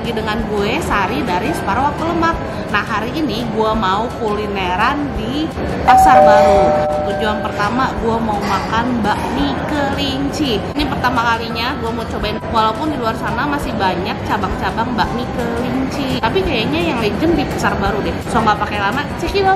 lagi dengan gue, Sari dari Separuh Waktu Lemak. Nah, hari ini gue mau kulineran di Pasar Baru. Tujuan pertama gue mau makan bakmi kelinci. Ini pertama kalinya gue mau cobain, walaupun di luar sana masih banyak cabang-cabang bakmi kelinci, tapi kayaknya yang legend di Pasar Baru deh. So nggak pakai lama, check it out.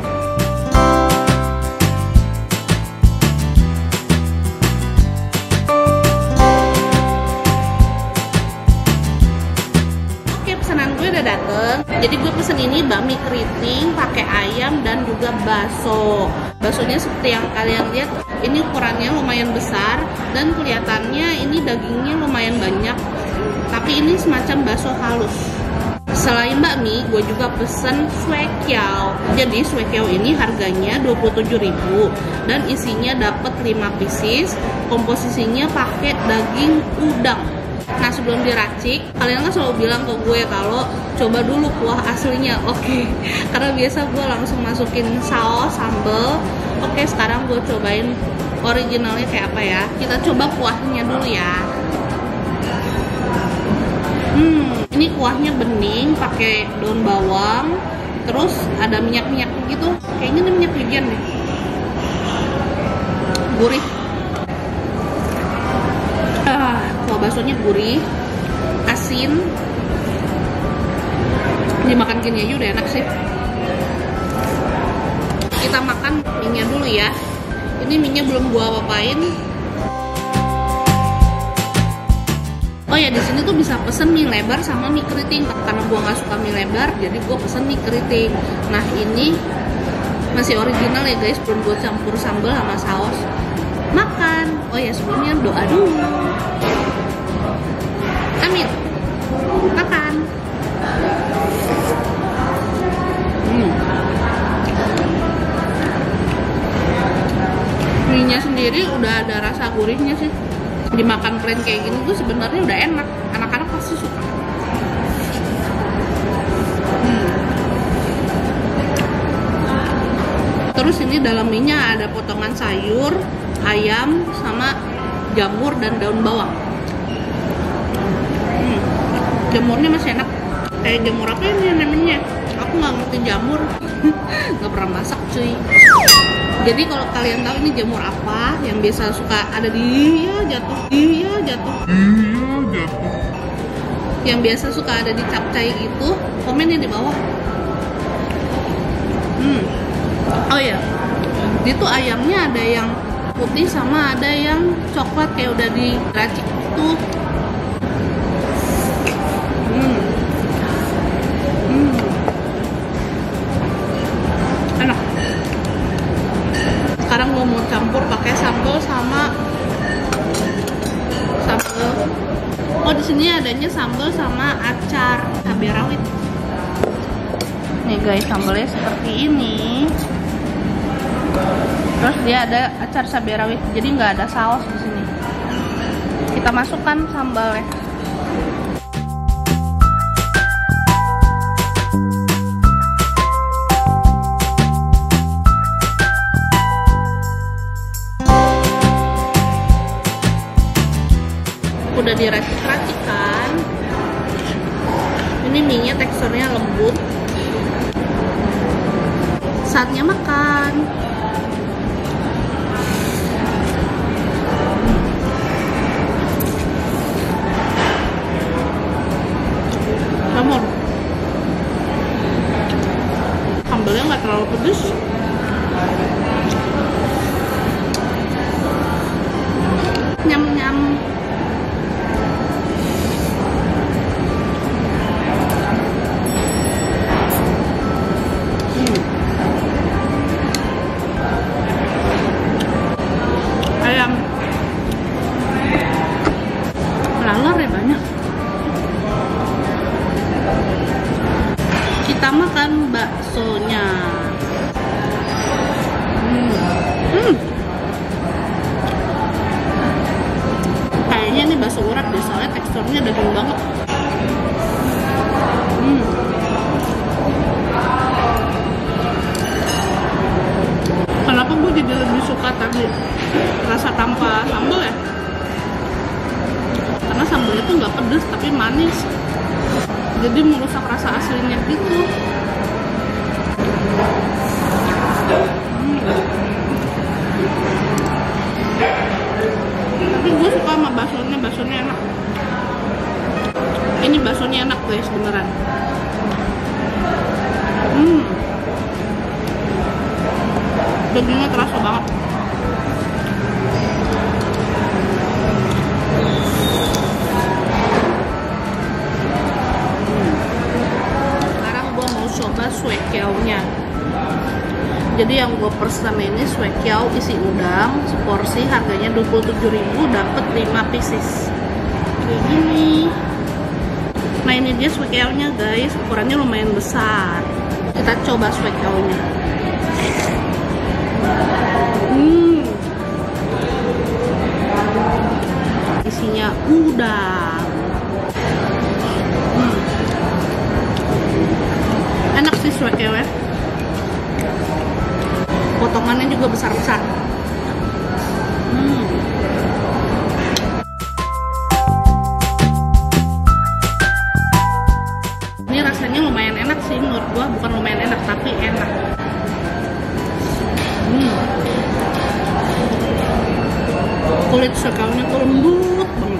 Dateng. Jadi gue pesen ini bakmi keriting pakai ayam dan juga bakso. Baksonya seperti yang kalian lihat, ini ukurannya lumayan besar dan kelihatannya ini dagingnya lumayan banyak. Tapi ini semacam bakso halus. Selain bakmi, gue juga pesen suekiao. Jadi suekiao ini harganya 27.000 dan isinya dapat 5 pieces. Komposisinya pakai daging udang. Nah, sebelum diracik, kalian kan selalu bilang ke gue kalau coba dulu kuah aslinya. Oke, karena biasa gue langsung masukin saus, sambal. Oke, sekarang gue cobain originalnya kayak apa ya. Kita coba kuahnya dulu ya. Ini kuahnya bening, pakai daun bawang, terus ada minyak-minyak gitu. Kayaknya ini minyak wijen deh. Gurih. Kuah baksonya gurih, asin. Dimakan gini aja udah enak sih. Kita makan mie-nya dulu ya. Ini mie-nya belum gua apa-apain. Oh ya, di sini tuh bisa pesen mie lebar sama mie keriting. Karena gua nggak suka mie lebar, jadi gua pesen mie keriting. Nah, ini masih original ya guys, belum gua campur sambal sama saus. Makan. Oh ya, sebelumnya doa dulu. Amin. Makan. Mie-nya sendiri udah ada rasa gurihnya sih. Dimakan plain kayak gini tuh sebenarnya udah enak. Anak-anak pasti suka. Terus ini dalam mie-nya ada potongan sayur, ayam, sama jamur dan daun bawang. Jamurnya masih enak. Kayak jamur apa ini namanya? Aku nggak ngerti jamur. Nggak pernah masak cuy. Jadi kalau kalian tahu ini jamur apa yang biasa suka ada di jatuh. Yang biasa suka ada di capcay itu, komen ya di bawah. Oh ya, itu ayamnya ada yang putih sama ada yang coklat kayak udah diracik tuh. Enak. Sekarang gue mau campur pakai sambal sama sambal. Oh, di sini adanya sambal sama acar cabai rawit. Nih guys, sambalnya seperti ini. Terus dia ada acar cabai rawit, jadi nggak ada saus di sini. Kita masukkan sambalnya. Udah diracik-racik kan. Ini mie-nya teksturnya lembut. Saatnya makan. Namun sambalnya nggak terlalu pedes. Nyam-nyam. Ayam lalar ya banyak. Kita makan baksonya. Kayaknya ini bakso urat deh, soalnya teksturnya daging banget. Kenapa gue jadi lebih suka tadi rasa tanpa sambal ya? Karena sambalnya tuh nggak pedes tapi manis. kerasa aslinya gitu. Tapi gue suka sama baksonya enak. Ini baksonya enak guys, beneran. Dagingnya terasa banget. Sekarang gue mau coba suekiao-nya. Jadi yang gue pesen ini suekiao isi udang, seporsi harganya 27.000, dapat 5 pieces. Kayak gini. Nah ini dia suekiao-nya guys, ukurannya lumayan besar. Kita coba suekiao-nya. Isinya udang. Enak sih suekiao ya. Potongannya juga besar-besar. Ini rasanya lumayan enak sih menurut gua, bukan lumayan enak tapi enak. Kulit suekiao-nya tuh lembut banget.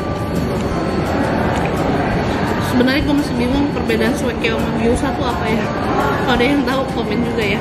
Sebenarnya gue masih bingung perbedaan suekiao sama gyoza tuh apa ya. Kalau ada yang tahu komen juga ya.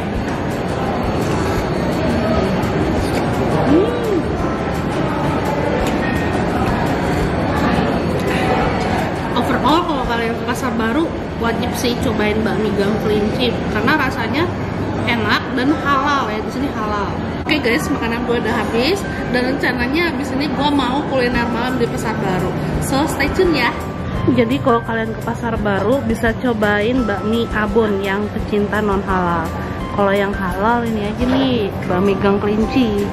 Overall kalau kalian ke pasar baru wajib sih cobain bakmi gang kelinci karena rasanya enak dan halal ya, di sini halal. Oke guys, makanan gue udah habis dan rencananya habis ini gue mau kuliner malam di pasar baru. So stay tune ya. Jadi kalau kalian ke pasar baru bisa cobain bakmi abon yang pecinta non halal. Kalau yang halal ini aja nih, bakmi gang kelinci.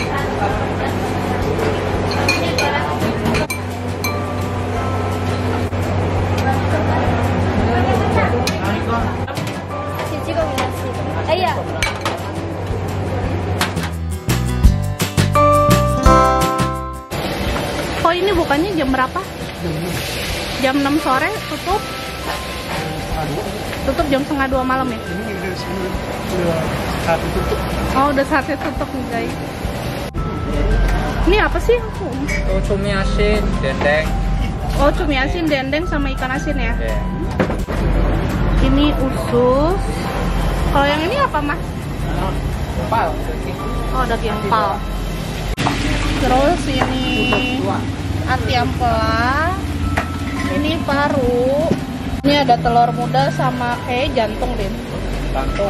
Oh ini bukannya jam berapa? Jam 6 sore tutup? Tutup jam 1:30 malam ya? Oh udah saatnya tutup nih guys. Ini apa sih? Oh, cumi asin, dendeng. Oh cumi asin, dendeng sama ikan asin ya? Yeah. Ini usus. Kalau yang ini apa mas? Pal. Oh daging pal. Terus ini ati ampela. Ini paru. Ini ada telur muda sama kayak jantung deh. Jantung.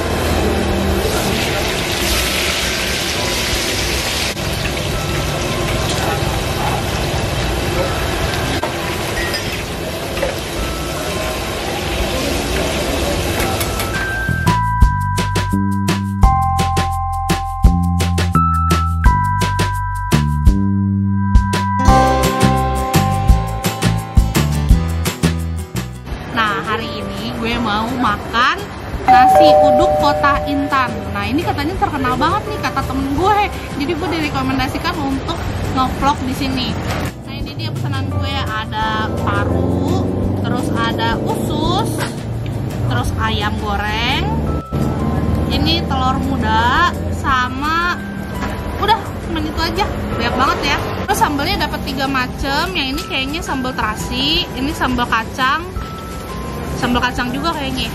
Makan nasi uduk Kota Intan. Nah ini katanya terkenal banget nih kata temen gue. Jadi gue direkomendasikan untuk nge-vlog di sini. Nah ini dia pesanan gue, ada paru, terus ada usus, terus ayam goreng, ini telur muda, sama udah cuma itu aja. Banyak banget ya. Terus sambalnya dapat 3 macam. Yang ini kayaknya sambal terasi, ini sambal kacang. Sambal kacang juga kayaknya.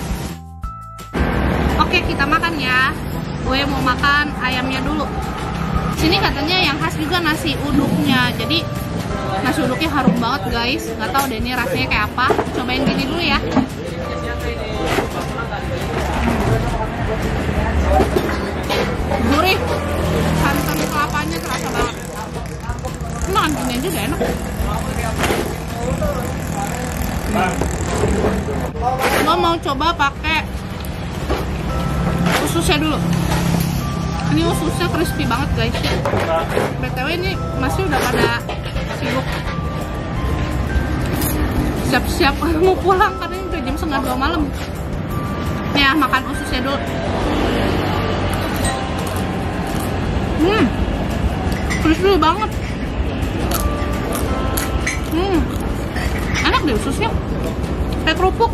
Oke kita makan ya. Gue mau makan ayamnya dulu. Sini katanya yang khas juga nasi uduknya. Jadi nasi uduknya harum banget guys. Gak tau deh ini rasanya kayak apa. Cobain gini dulu ya. Gurih. Santan kelapanya terasa banget. Makan gini juga enak. Gue mau coba pakai ususnya dulu. Ini ususnya crispy banget guys. BTW ini masih udah pada sibuk siap-siap mau pulang karena ini udah jam 1:30 malam. Nih ya, makan ususnya dulu. Crispy banget. Enak deh ususnya. kayak kerupuk.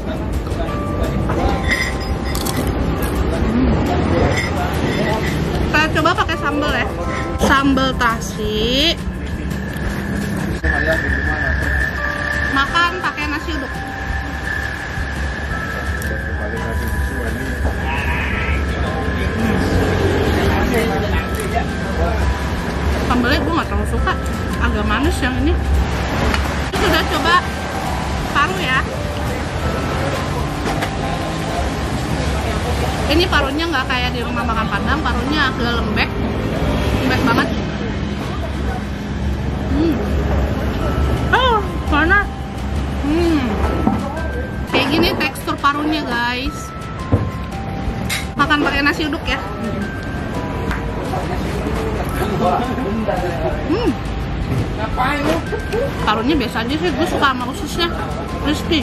Kita coba pakai sambal ya, sambal terasi. Makan pakai nasi uduk. Sambalnya gue nggak terlalu suka, agak manis yang ini. Terus udah coba paru ya. Ini parunya nggak kayak di rumah makan Padang, parunya agak lembek banget. Oh, panas. Kayak gini tekstur parunya guys. Makan pakai nasi uduk ya. Parunya biasa aja sih, gue suka sama ususnya, crispy.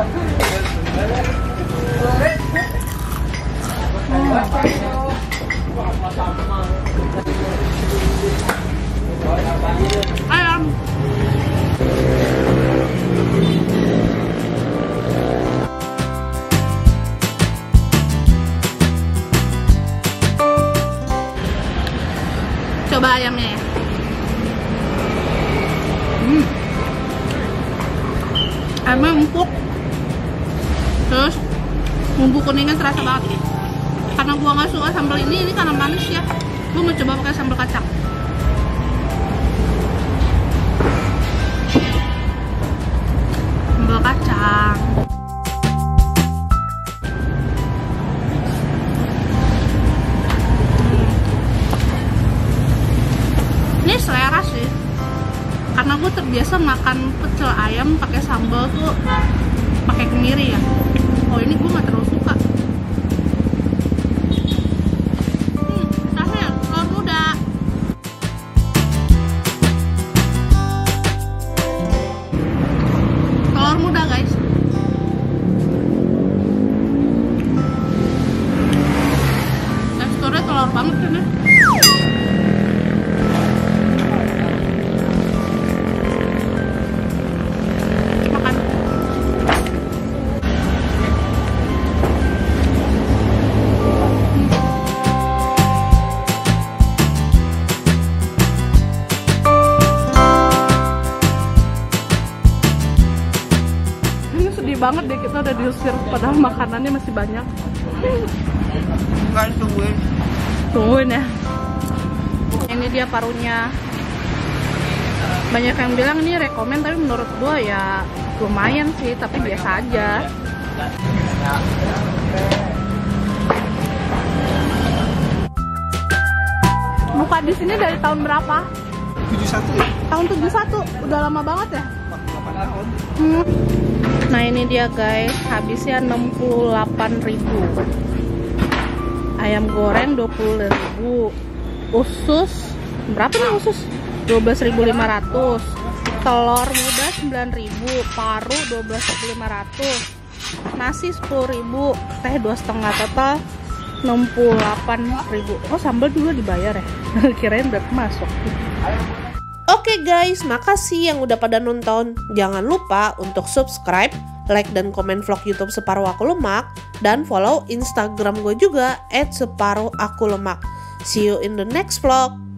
Ayam. Coba ayamnya ya. Ayamnya empuk. Terus bumbu kuningnya terasa banget. Karena gua nggak suka sambal ini karena manis ya. Gua mau coba pakai sambal kacang. Sambal kacang. Ini selera sih. Karena gue terbiasa makan pecel ayam pakai sambal tuh pakai kemiri ya. Oh ini gue nggak terlalu suka. Rasanya telur muda. Telur muda guys. Teksturnya telur banget ini. Banget deh, kita udah diusir padahal makanannya masih banyak. Kan Tungguin ya. Ini dia parunya. Banyak yang bilang ini rekomen, tapi menurut gua ya lumayan sih, tapi biasa aja. Buka di sini dari tahun berapa? 71 ya? Tahun 71, udah lama banget ya? 8 tahun. Nah ini dia guys, habisnya 68.000. Ayam goreng 20.000. Usus berapa nih usus? 12.500. Telur muda 9.000. Paru 12.500. Nasi 10.000. Teh 2,5 total 68.000. Oh sambal juga dibayar ya? Kirain udah masuk. Oke guys, makasih yang udah pada nonton. Jangan lupa untuk subscribe, like dan komen vlog YouTube Separuh Aku Lemak, dan follow Instagram gue juga @separuhakulemak. See you in the next vlog.